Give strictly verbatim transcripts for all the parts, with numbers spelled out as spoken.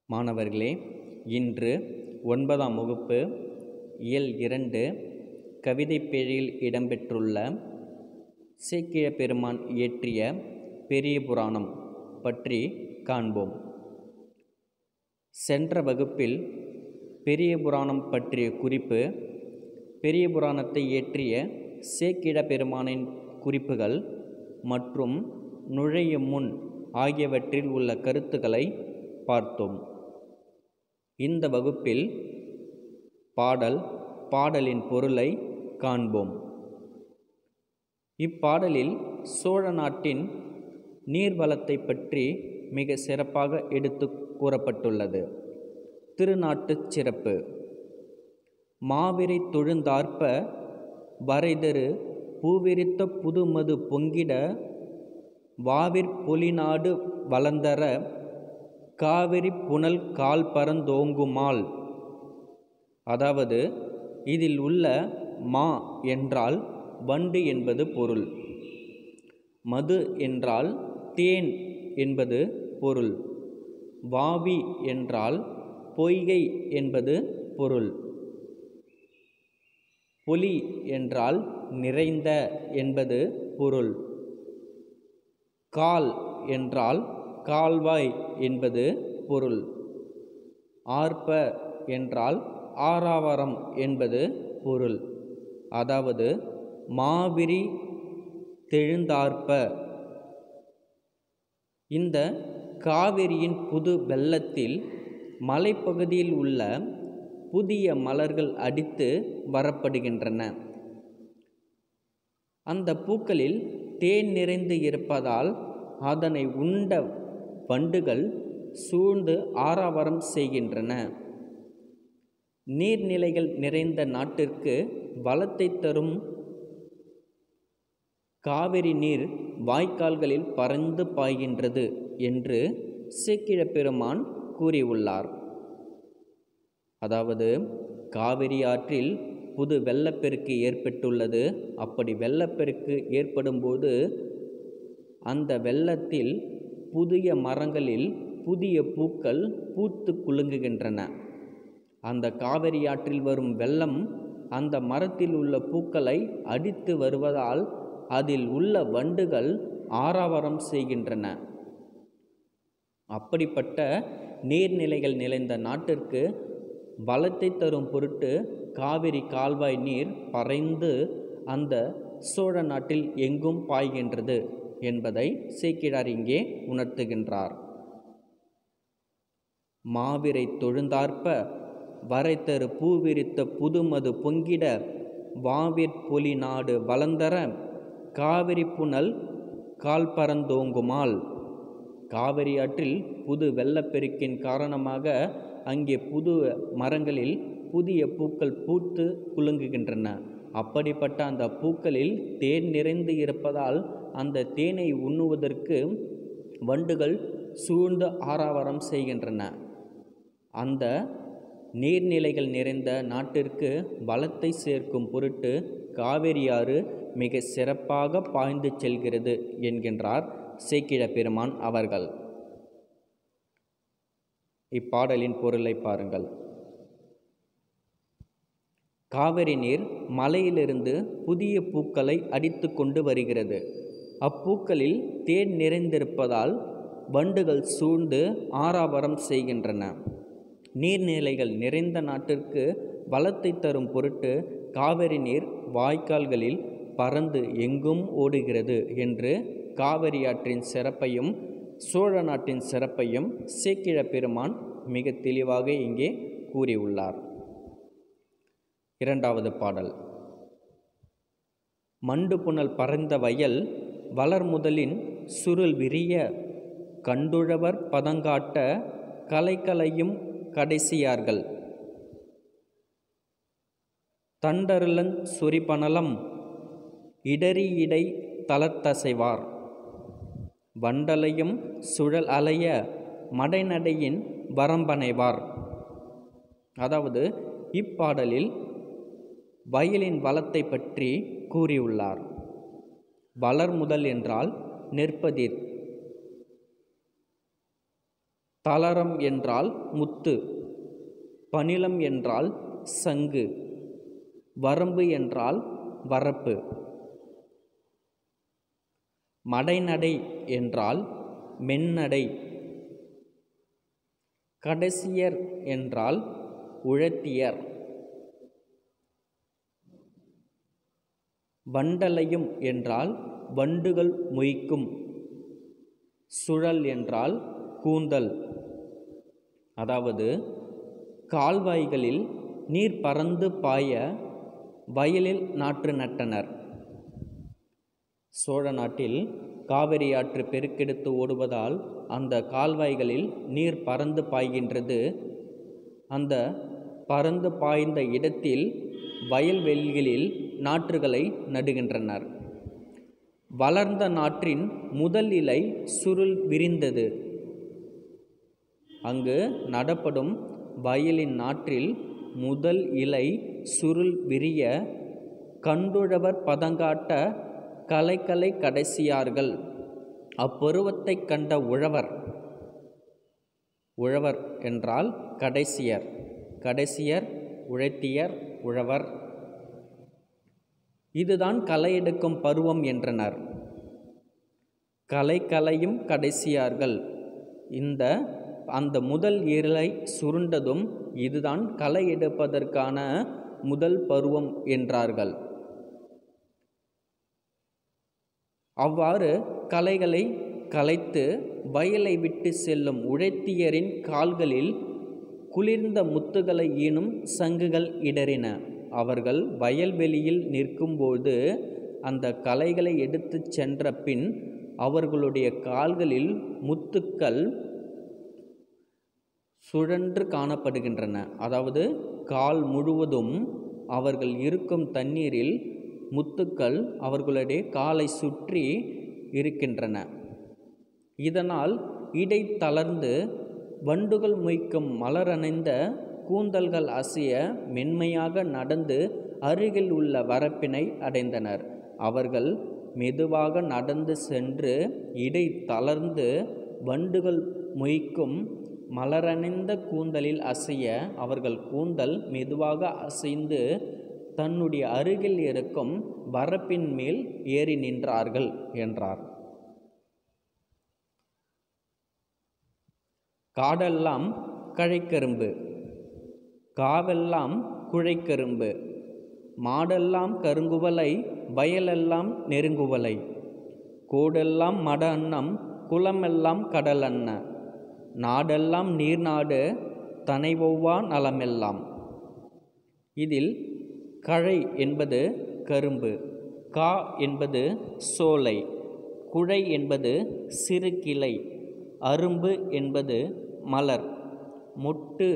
மாணவர்களே, இன்று ஒன்பதாம் வகுப்பு இயல் இரண்டு கவிதைப்பேழையில் இடம்பெற்றுள்ள சேக்கிழ பெருமான் இயற்றிய பெரிய புராணம் பற்றி காண்போம். சென்ற வகுப்பில் பெரிய புராணம் பற்றிய குறிப்பு, பெரிய புராணத்தை இயற்றிய சேக்கிழ பெருமானின் குறிப்புகள் மற்றும் நுழையும் முன் ஆகியவற்றில் உள்ள கருத்துக்களை பார்த்தோம். இந்த வகுப்பில் பாடல், பாடலின் பொருளை காண்போம். இப்பாடலில் சோழ நாட்டின் நீர்வளத்தை பற்றி மிக சிறப்பாக எடுத்து கூறப்பட்டுள்ளது. திருநாட்டுச் சிறப்பு: மாவிரை தொழுந்தார்ப்ப வரைதரு பூவிரித்த புதுமது பொங்கிட வாவிற் பொலிநாடு வளர்ந்தர காவிரி புனல் கால் பரந்தோங்குமால். அதாவது, இதில் உள்ள மா என்றால் வண்டு என்பது பொருள், மது என்றால் தேன் என்பது பொருள், வாவி என்றால் பொய்கை என்பது பொருள், பொலி என்றால் நிறைந்த என்பது பொருள், கால் என்றால் கால்வாய் என்பது பொருள், ஆர்ப்ப என்றால் ஆரவாரம் என்பது பொருள். அதாவது, மாவிரி தெழுந்தார்ப்ப, இந்த காவிரியின் புது வெள்ளத்தில் மலைப்பகுதியில் உள்ள புதிய மலர்கள் அடித்து வரப்படுகின்றன. அந்த பூக்களில் தேன் நிறைந்து இருப்பதால் அதனை உண்ட வண்டுகள் சூழ்ந்து ஆரவாரம் செய்கின்றன. நீர்நிலைகள் நிறைந்த நாட்டிற்கு வளத்தை தரும் காவிரி நீர் வாய்க்கால்களில் பறந்து பாய்கின்றது என்று சேக்கிழ பெருமான் கூறியுள்ளார். அதாவது, காவிரி ஆற்றில் புது வெள்ளப்பெருக்கு ஏற்பட்டுள்ளது. அப்படி வெள்ளப்பெருக்கு ஏற்படும் போது அந்த வெள்ளத்தில் புதிய மரங்களில் புதிய பூக்கள் பூத்து குலுங்குகின்றன. அந்த காவிரி ஆற்றில் வரும் வெள்ளம் அந்த மரத்தில் உள்ள பூக்களை அடித்து வருவதால் அதில் உள்ள வண்டுகள் ஆரவாரம் செய்கின்றன. அப்படிப்பட்ட நீர்நிலைகள் நிறைந்த நாட்டிற்கு வளத்தை தரும் பொருட்டு காவிரி கால்வாய் நீர் பறைந்து அந்த சோழ நாட்டில் எங்கும் பாய்கின்றது என்பதை சேக்கிழார் இங்கே உணர்த்துகின்றார். மாவிரை தொழுந்தார்ப்ப வரைதரு பூவிரித்த புதுமது பொங்கிட வாவிற் பொலி நாடு வளர்ந்தர காவிரி புனல் கால் பரந்தோங்குமால். காவிரி ஆற்றில் புது வெள்ளப்பெருக்கின் காரணமாக அங்கே புது மரங்களில் புதிய பூக்கள் பூத்து குலுங்குகின்றன. அப்படிப்பட்ட அந்த பூக்களில் தேன் நிறைந்து இருப்பதால் அந்த தேனை உண்ணுவதற்கு வண்டுகள் சூழ்ந்து ஆரவாரம் செய்கின்றன. அந்த நீர்நிலைகள் நிறைந்த நாட்டிற்கு வளத்தை சேர்க்கும் பொருட்டு காவிரியாறு மிக சிறப்பாக பாய்ந்து செல்கிறது என்கின்றார் சேக்கிழ பெருமான் அவர்கள். இப்பாடலின் பொருளை பாருங்கள். காவிரி நீர் மலையிலிருந்து புதிய பூக்களை அடித்து கொண்டு வருகிறது. அப்பூக்களில் தேன் நிறைந்திருப்பதால் வண்டுகள் சூழ்ந்து ஆரவாரம் செய்கின்றன. நீர்நிலைகள் நிறைந்த நாட்டிற்கு வளத்தை தரும் பொருட்டு காவிரி நீர் வாய்க்கால்களில் பறந்து எங்கும் ஓடுகிறது என்று காவிரி ஆற்றின் சிறப்பையும் சோழ நாட்டின் சிறப்பையும் சேக்கிழ பெருமான் மிக தெளிவாக இங்கே கூறியுள்ளார். இரண்டாவது பாடல்: மண்டு புனல் பறந்த வயல் வளர்முதலின் சுருள் விரிய கண்டுழவர் பதங்காட்ட கலைக்கலையும் கடைசியார்கள் தண்டருளஞ் சொரிபணலம் இடறியிடை தளர்த்தசைவார் வண்டலையும் சுழல் அலைய மடைநடையின் வரம்பனைவார். அதாவது, இப்பாடலில் வயலின் வளத்தை பற்றி கூறியுள்ளார். வளர்முதல் என்றால் நெற்பதிர், தளரம் என்றால் முத்து, பணிலம் என்றால் சங்கு, வரம்பு என்றால் வரப்பு, மடைநடை என்றால் மென்னடை, கடைசியர் என்றால் உழத்தியர், வண்டலையும் என்றால் வண்டுகள் மொய்க்கும், சுழல் என்றால் கூந்தல். அதாவது கால்வாய்களில் நீர் பறந்து பாய வயலில் நாற்று நட்டனர். சோழ நாட்டில் காவிரி ஆற்று பெருக்கெடுத்து ஓடுவதால் அந்த கால்வாய்களில் நீர் பறந்து பாய்கின்றது. அந்த பறந்து பாய்ந்த இடத்தில் வயல்வெளிகளில் நாற்றுகளை நடுகின்றனர். வளர்ந்த நாற்றின் முதல் இலை சுருள் விரிந்தது. அங்கு நடப்படும் வயலின் நாற்றில் முதல் இலை சுருள் விரிய கண்டுழவர் பதங்காட்ட கலைக்கலை கடைசியார்கள். அப்பருவத்தை கண்ட உழவர், உழவர் என்றால் கடைசியர், கடைசியர் உழைத்தியர் உழவர், இதுதான் களை எடுக்கும் பருவம் என்றனர். கலை கலையும் கடைசியார்கள். இந்த அந்த முதல் இலை சுருண்டதும் இதுதான் களை எடுப்பதற்கான முதல் பருவம் என்றார்கள். அவ்வாறு களைகளை களைத்து வயலை விட்டு செல்லும் உழைத்தியரின் கால்களில் குளிர்ந்த முத்துகளை ஈனும் சங்குகள் இடறின. அவர்கள் வயல்வெளியில் நிற்கும்போது அந்த களைகளை எடுத்து சென்ற பின் அவர்களுடைய கால்களில் முத்துக்கள் சுழன்று காணப்படுகின்றன. அதாவது கால் முழுவதும் அவர்கள் இருக்கும் தண்ணீரில் முத்துக்கள் அவர்களுடைய காலை சுற்றி இருக்கின்றன. இதனால் இடை தளர்ந்து வண்டுகள் மொய்க்கும் மலரணைந்த கூந்தல்கள் அசைய மென்மையாக நடந்து அருகில் உள்ள வரப்பினை அடைந்தனர். அவர்கள் மெதுவாக நடந்து சென்று இடை தளர்ந்து வண்டுகள் மொய்க்கும் மலரணைந்த கூந்தலில் அசைய அவர்கள் கூந்தல் மெதுவாக அசைந்து தன்னுடைய அருகில் இருக்கும் வரப்பின் மேல் ஏறி நின்றார்கள் என்றார். காடெல்லாம் கழைக்கரும்பு, காவெல்லாம் குழைக்கரும்பு, மாடெல்லாம் கருங்குவலை, வயலெல்லாம் நெருங்குவலை, கோடெல்லாம் மட அன்னம், குளமெல்லாம் கடல் அன்ன, நாடெல்லாம் நீர்நாடு, தனைவொவ்வா நலமெல்லாம். இதில் கழை என்பது கரும்பு, கா என்பது சோலை, குழை என்பது சிறு கிளை, அரும்பு என்பது மலர், மொட்டு,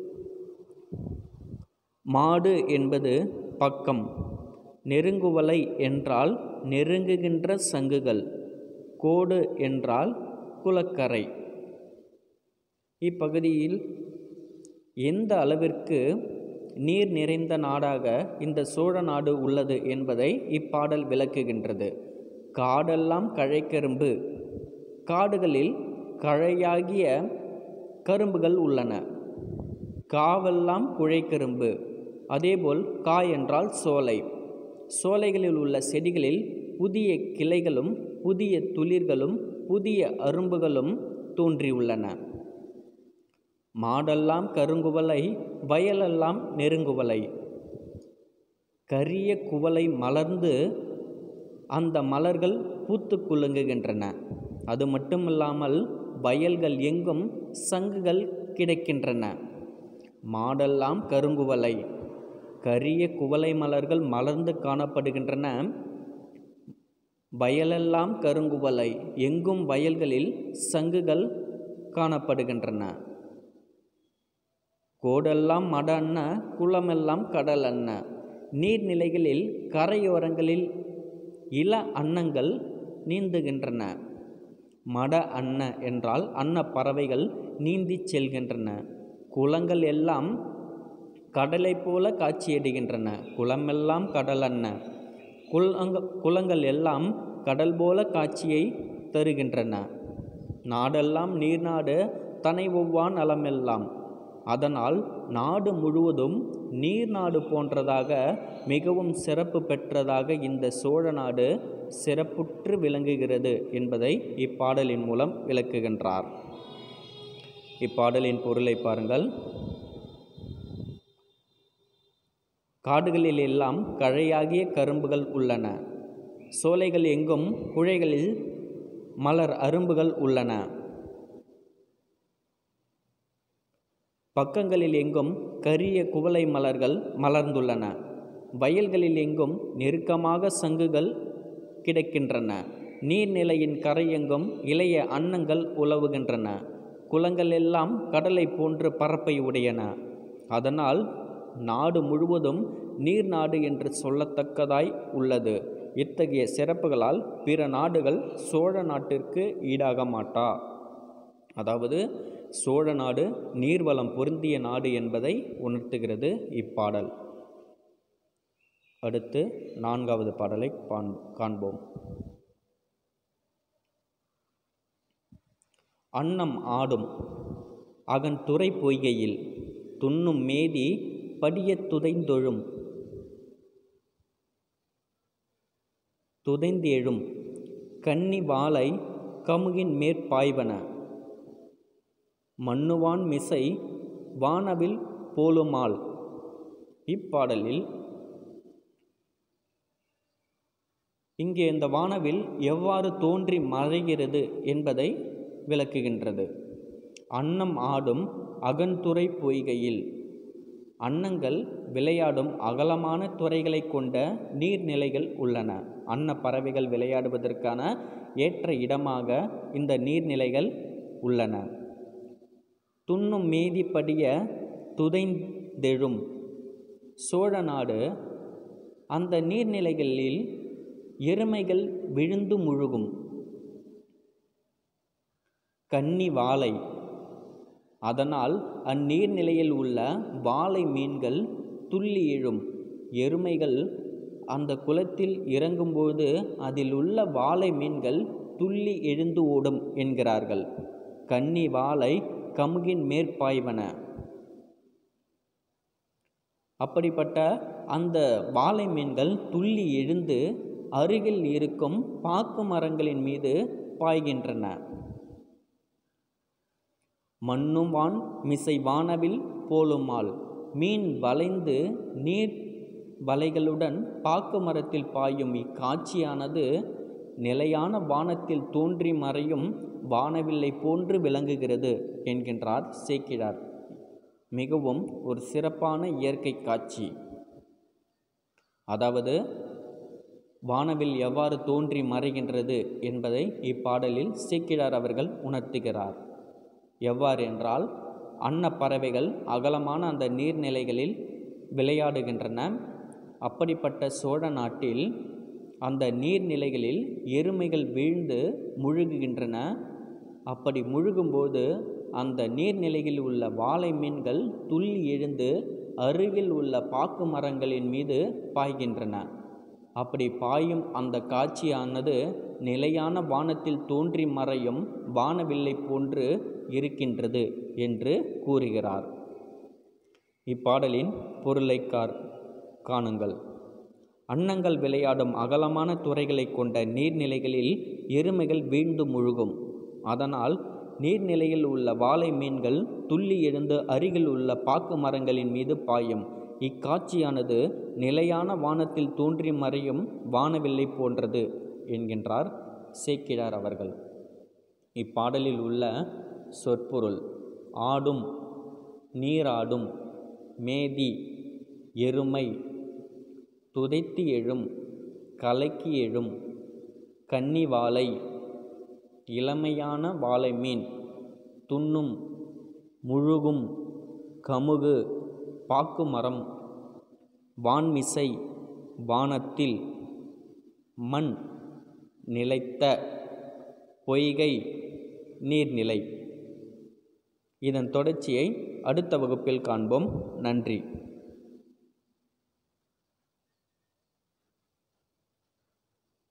மாடு என்பது பக்கம், நெருங்குவலை என்றால் நெருங்குகின்ற சங்குகள், கோடு என்றால் குளக்கரை. இப்பகுதியில் எந்த அளவிற்கு நீர் நிறைந்த நாடாக இந்த சோழ நாடு உள்ளது என்பதை இப்பாடல் விளக்குகின்றது. காடெல்லாம் கழைக்கரும்பு, காடுகளில் கழையாகிய கரும்புகள் உள்ளன. காவெல்லாம் குழைக்கரும்பு, அதேபோல் கா என்றால் சோலை, சோலைகளில் உள்ள செடிகளில் புதிய கிளைகளும் புதிய துளிர்களும் புதிய அரும்புகளும் தோன்றியுள்ளன. மாடெல்லாம் கருங்குவலை, வயலெல்லாம் நெருங்குவலை, கரிய குவளை மலர்ந்து அந்த மலர்கள் பூத்து குலுங்குகின்றன. அது மட்டுமில்லாமல் வயல்கள் எங்கும் சங்குகள் கிடைக்கின்றன. மாடெல்லாம் கருங்குவலை, கரிய குவளை மலர்கள் மலர்ந்து காணப்படுகின்றன. வயலெல்லாம் கருங்குவலை, எங்கும் வயல்களில் சங்குகள் காணப்படுகின்றன. கோடெல்லாம் மட அன்ன, குளமெல்லாம் கடல் அன்ன, நீர்நிலைகளில் கரையோரங்களில் இள அன்னங்கள் நீந்துகின்றன. மட அன்ன என்றால் அன்ன பறவைகள் நீந்தி செல்கின்றன. குளங்கள் எல்லாம் கடலை போல காட்சியடைகின்றன. குளமெல்லாம் கடல் அன்ன, குளங்க குளங்கள் எல்லாம் கடல் போல காட்சியை தருகின்றன. நாடெல்லாம் நீர்நாடு, தனை ஒவ்வா நலமெல்லாம். அதனால் நாடு முழுவதும் நீர் நாடு போன்றதாக மிகவும் சிறப்பு பெற்றதாக இந்த சோழ நாடு சிறப்புற்று விளங்குகிறது என்பதை இப்பாடலின் மூலம் விளக்குகின்றார். இப்பாடலின் பொருளை பாருங்கள். காடுகளில் எல்லாம் கழையாகிய கரும்புகள் உள்ளன. சோலைகள் எங்கும் குழைகளில் மலர் அரும்புகள் உள்ளன. பக்கங்களில் எங்கும் கரிய குவளை மலர்கள் மலர்ந்துள்ளன. வயல்களில் எங்கும் நெருக்கமாக சங்குகள் கிடக்கின்றன. நீர்நிலையின் கரையெங்கும் இளைய அன்னங்கள் உலவுகின்றன. குளங்கள் எல்லாம் கடலை போன்று பரப்பை உடையன. அதனால் நாடு முழுவதும் நீர் நாடு என்று சொல்லத்தக்கதாய் உள்ளது. இத்தகைய சிறப்புகளால் பிற நாடுகள் சோழ நாட்டிற்கு ஈடாக மாட்டா. அதாவது சோழ நாடு நீர்வளம் பொருந்திய நாடு என்பதை உணர்த்துகிறது இப்பாடல். அடுத்து நான்காவது பாடலை காண்போம். அன்னம் ஆடும் அகன் துறை பொய்கையில் துண்ணும் மேதி படியத் துதைந்தொழும் துதைந்தெழும் கன்னி வாளை கமுகின் மேற்பாய்வன. மன்னுவான் மிசை வானவில் போலுமால். இப்பாடலில் இங்கே இந்த வானவில் எவ்வாறு தோன்றி மறைகிறது என்பதை விளக்குகின்றது. அன்னம் ஆடும் அகன்துறை பொய்கையில். அன்னங்கள் விளையாடும் அகலமான துறைகளை கொண்ட நீர்நிலைகள் உள்ளன. அன்ன பறவைகள் விளையாடுவதற்கான ஏற்ற இடமாக இந்த நீர்நிலைகள் உள்ளன. துண்ணும் மேதிப்படிய துதைந்தெழும். சோழ நாடு அந்த நீர்நிலைகளில் எருமைகள் விழுந்து முழுகும். கன்னி வாளை. அதனால் அந்நீர்நிலையில் உள்ள வாளை மீன்கள் துள்ளி எழும். எருமைகள் அந்த குளத்தில் இறங்கும்போது அதில் உள்ள வாளை மீன்கள் துள்ளி எழுந்து ஓடும் என்கிறார்கள். கன்னி வாளை கமுகின் மேற்பாய்வன. அப்படிப்பட்ட அந்த வாளை மீன்கள் துள்ளி எழுந்து அருகில் இருக்கும் பாக்கு மரங்களின் மீது பாய்கின்றன. மன்னுவான் மிசை வானவில் போலுமால். மீன் வளைந்து நீர் வலைகளுடன் பாக்கு மரத்தில் பாயும் இக்காட்சியானது நிலையான வானத்தில் தோன்றி மறையும் வானவில்லை போன்று விளங்குகிறது என்கின்றார் சேக்கிழார். மிகவும் ஒரு சிறப்பான இயற்கை காட்சி. அதாவது வானவில் எவ்வாறு தோன்றி மறைகின்றது என்பதை இப்பாடலில் சேக்கிழார் அவர்கள் உணர்த்துகிறார். எவ்வாறு என்றால், அன்ன பறவைகள் அகலமான அந்த நீர்நிலைகளில் விளையாடுகின்றன. அப்படிப்பட்ட சோழ நாட்டில் அந்த நீர்நிலைகளில் எருமைகள் வீழ்ந்து முழுகுகின்றன. அப்படி முழுகும்போது அந்த நீர்நிலையில் உள்ள வாளை மீன்கள் துள்ளி எழுந்து அருகில் உள்ள பாக்கு மரங்களின் மீது பாய்கின்றன. அப்படி பாயும் அந்த காட்சியானது நிலையான வானத்தில் தோன்றி மறையும் வானவில்லை போன்று இருக்கின்றது என்று கூறுகிறார். இப்பாடலின் பொருளை கார் காணுங்கள். அன்னங்கள் விளையாடும் அகலமான துறைகளை கொண்ட நீர்நிலைகளில் எருமைகள் வீழ்ந்து முழுகும். அதனால் நீர்நிலையில் உள்ள வாளை மீன்கள் துள்ளி எழுந்து அருகில் உள்ள பாக்கு மரங்களின் மீது பாயும். இக்காட்சியானது நிலையான வானத்தில் தோன்றி மறையும் வானவில்லை போன்றது என்கின்றார் சேக்கிழார் அவர்கள். இப்பாடலில் உள்ள சொற்பொருள்: ஆடும், நீராடும், மேதி, எருமை, துதைத்து எழும், கலக்கி எழும், கன்னி வாளை, இளமையான வாளை மீன், துண்ணும், முழுகும், கமுகு, பாக்கு மரம், வான்மிசை, வானத்தில், மண், நிலைத்த, பொய்கை, நீர்நிலை. இதன் தொடர்ச்சியை அடுத்த வகுப்பில் காண்போம். நன்றி.